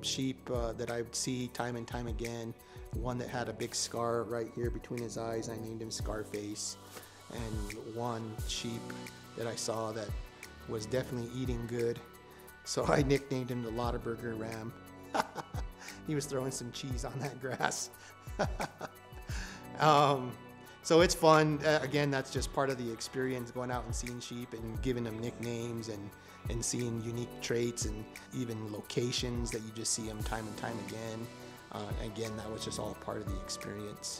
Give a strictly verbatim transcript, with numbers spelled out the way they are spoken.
sheep uh, that I would see time and time again. One that had a big scar right here between his eyes, I named him Scarface. And one sheep that I saw that was definitely eating good, so I nicknamed him the Lotaburger Ram. He was throwing some cheese on that grass. um, so it's fun. Uh, again, that's just part of the experience, going out and seeing sheep and giving them nicknames and, and seeing unique traits and even locations that you just see them time and time again. Uh, again, that was just all part of the experience.